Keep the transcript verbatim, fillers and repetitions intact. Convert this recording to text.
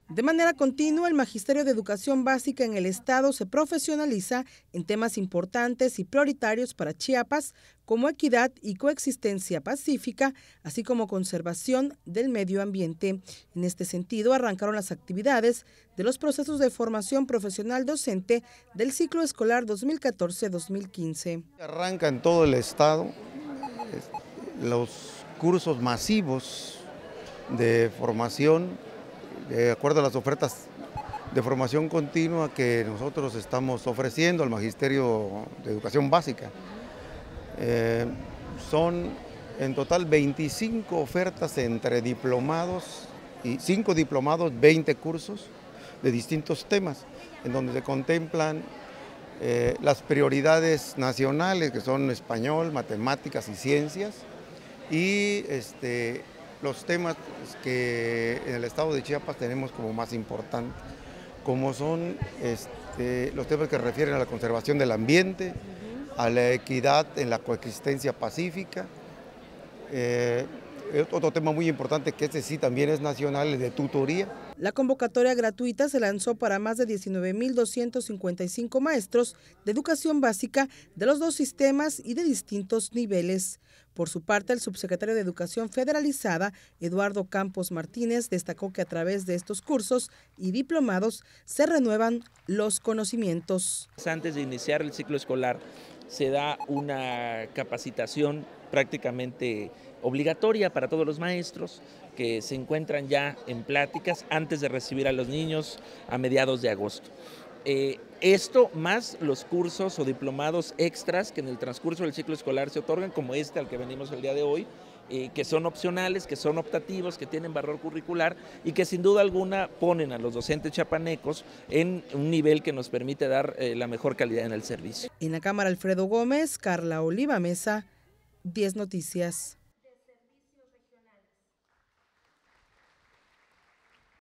De manera continua, el Magisterio de Educación Básica en el Estado se profesionaliza en temas importantes y prioritarios para Chiapas, como equidad y coexistencia pacífica, así como conservación del medio ambiente. En este sentido, arrancaron las actividades de los procesos de formación profesional docente del ciclo escolar dos mil catorce dos mil quince. Arranca en todo el Estado los cursos masivos de formación de acuerdo a las ofertas de formación continua que nosotros estamos ofreciendo al Magisterio de Educación Básica. Eh, son en total veinticinco ofertas entre diplomados y cinco diplomados, veinte cursos de distintos temas, en donde se contemplan eh, las prioridades nacionales, que son español, matemáticas y ciencias, y este, los temas que en el estado de Chiapas tenemos como más importantes, como son este, los temas que refieren a la conservación del ambiente, a la equidad en la coexistencia pacífica. Eh, otro tema muy importante que este sí también es nacional, es de tutoría. La convocatoria gratuita se lanzó para más de diecinueve mil doscientos cincuenta y cinco maestros de educación básica de los dos sistemas y de distintos niveles. Por su parte, el subsecretario de Educación Federalizada, Eduardo Campos Martínez, destacó que a través de estos cursos y diplomados se renuevan los conocimientos. Antes de iniciar el ciclo escolar se da una capacitación prácticamente obligatoria para todos los maestros que se encuentran ya en pláticas antes de recibir a los niños a mediados de agosto. Eh, esto más los cursos o diplomados extras que en el transcurso del ciclo escolar se otorgan, como este al que venimos el día de hoy, eh, que son opcionales, que son optativos, que tienen valor curricular y que sin duda alguna ponen a los docentes chiapanecos en un nivel que nos permite dar eh, la mejor calidad en el servicio. En la Cámara Alfredo Gómez, Carla Oliva Mesa, diez Noticias.